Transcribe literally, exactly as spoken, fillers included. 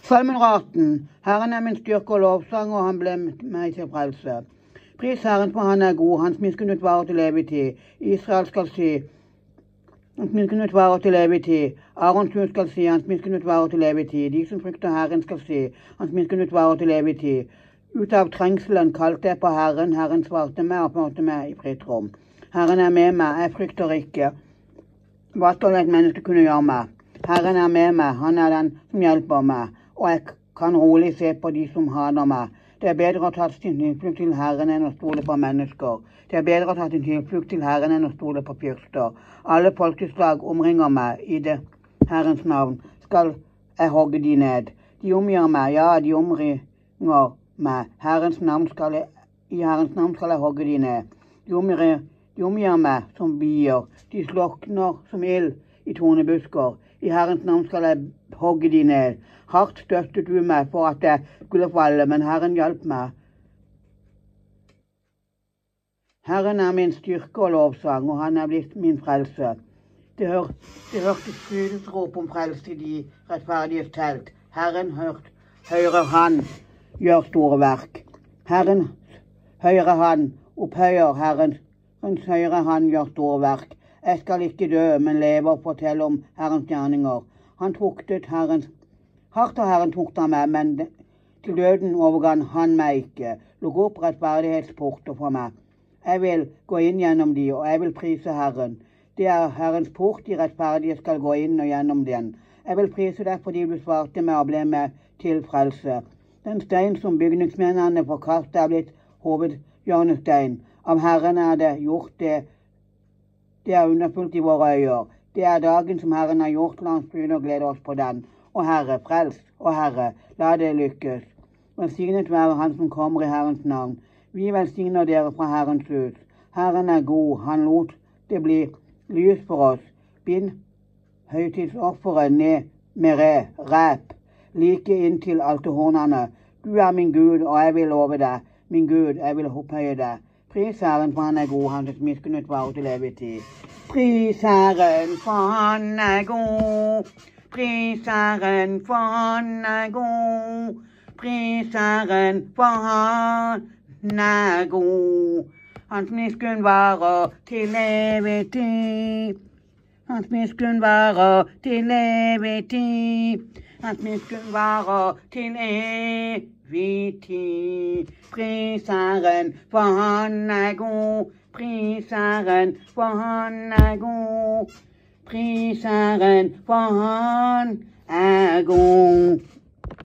Salmen atten. Herren er min styrke og lovsang, og han ble meg til frelse. Pris Herren, for han er god, hans miskunnhet varer til evig tid. Israel skal si, hans miskunnhet varer til evig tid. Arons hus skal si, hans miskunnhet varer til evig tid. De som frykter Herren skal si, hans miskunnhet varer til evig tid. Ut av trengselen kalte jeg på Herren, Herren svarte meg og førte meg i fritt rom. Herren er med meg, jeg frykter ikke. Hva skal et menneske kunne gjøre meg? Herren er med meg, han er den som hjelper meg, og jeg kan rolig se på de som hater meg. Det er bedre å ta sin tilflukt til Herren enn å stole på mennesker. Det er bedre å ta sin tilflukt til Herren enn å stole på fyrster. Alle folkeslag omringer meg i det Herrens navn. Skal jeg hogge de ned? De omgjør meg, ja, de omringer meg. Herrens navn skal jeg, I Herrens navn skal jeg hogge de ned. De omgjør, de omgjør meg som bier. De slokner som ild i tornebusker. I Herrens navn skal jeg hogge de ned. Hardt støttet du meg for at jeg skulle falle, men Herren hjalp meg. Herren er min styrke og lovsang, og han er blitt min frelse. Det, hør, det hørtes frydesrop om frelse i de rettferdiges telt. Herren hørt, høyre han gjør store verk. Herren høyre han opphøyer Herren, hans høyre han gjør store verk. Jeg skal ikke dø, men leve og fortelle om Herrens gjerninger. Han tuktet Herrens Hardt har Herren tuktet meg, men til døden overga han meg ikke. Lukk opp rettferdighetsporter for meg. Jeg vil gå inn gjennom de, og jeg vil prise Herren. Det er Herrens port, de rettferdige skal gå inn og gjennom den. Jeg vil prise deg fordi du svarte meg og ble med til frelse. Den stein som bygningsmennene forkastet er blitt hovedhjørnestein. Av Herren er det gjort det. Det er underfullt i våre øyer. Det er dagen som Herren har gjort, la oss begynne å glede oss på den. Og Herre, frels, og Herre, la det lykkes. Velsignet være han som kommer i Herrens navn. Vi velsigner dere fra Herrens hus. Herren er god, han lot det bli lys for oss. Bind høytidsofferet ned med re, rep, like inntil alterhornene. Du er min Gud, og jeg vil love deg. Min Gud, jeg vil opphøye deg. Pris Herren, for han er god, hans miskunnhet varer til evig tid. Pris Herren, for han er god. Pris Herren, for han er god. Pris Herren, for han er god. Hans miskunn varer til evig tid. Hans miskunn varer til evig tid. Hans miskunn varer til evig tid. Pris Herren, for han er god. Pris Herren, for han er god. Pris Herren, for han er god.